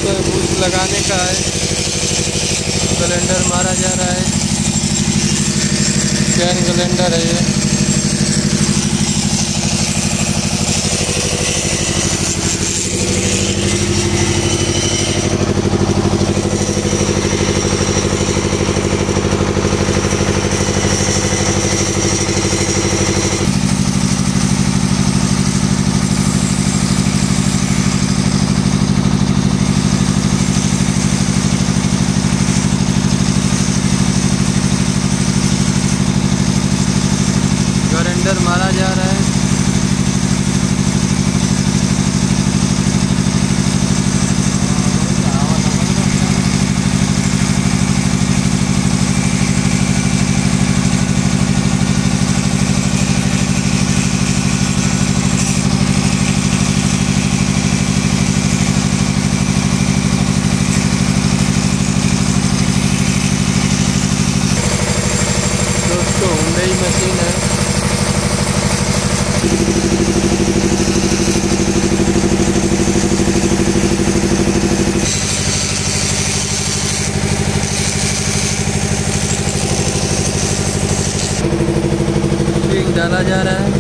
दोस्तों बूस्ट लगाने का है, सिलेंडर मारा जा रहा है। चैन सिलेंडर है ये। ग्राइंडर मारा जा रहा है। दोस्तों हुंडई मशीन है। स्प्रिंग डाला जा रहा है।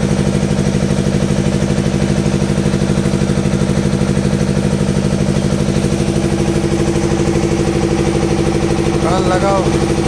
कान लगाओ।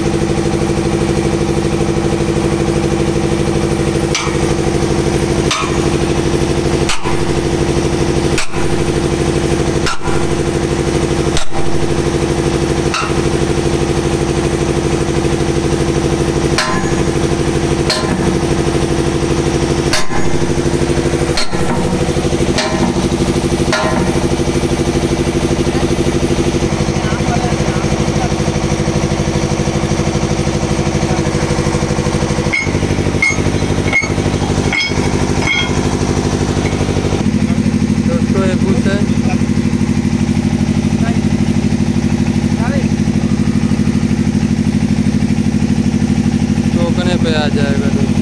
टोकने पे आ जाएगा दोस्तों।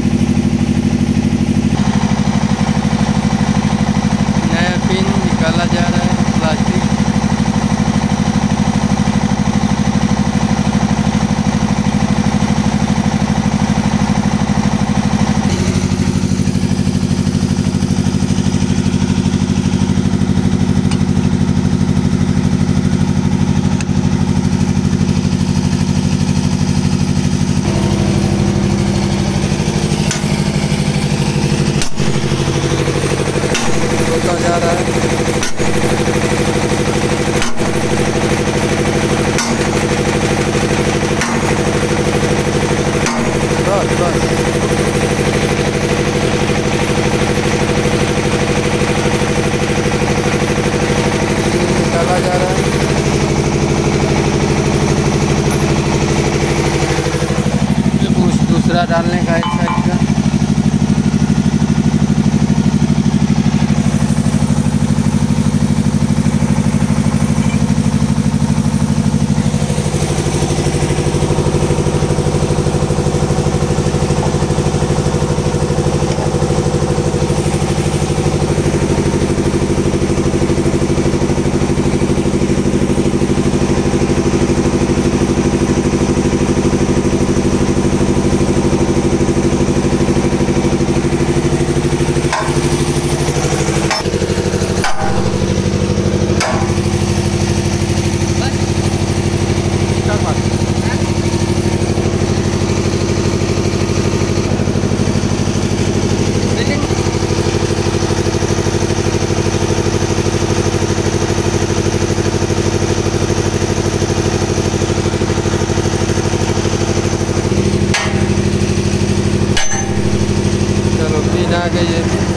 नया पिन निकाला जा रहा है प्लास्टिक। जा रहा है। बस बस निकाला जा रहा है। दूसरा डालने का एक साइड का। आ गई है।